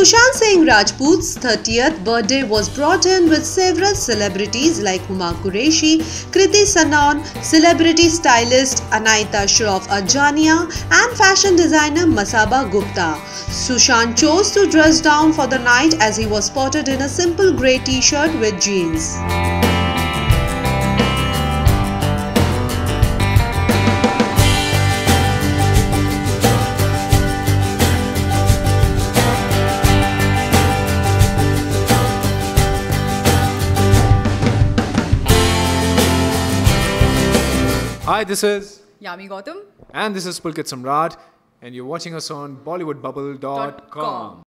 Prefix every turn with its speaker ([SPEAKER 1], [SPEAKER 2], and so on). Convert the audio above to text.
[SPEAKER 1] Sushant Singh Rajput's 30th birthday was brought in with several celebrities like Huma Qureshi, Kriti Sanon, celebrity stylist Anaita Shroff Ajania and fashion designer Masaba Gupta. Sushant chose to dress down for the night as he was spotted in a simple grey t-shirt with jeans.
[SPEAKER 2] Hi, this is
[SPEAKER 3] Yami Gautam.
[SPEAKER 2] and this is Pulkit Samrat, and you're watching us on BollywoodBubble.com.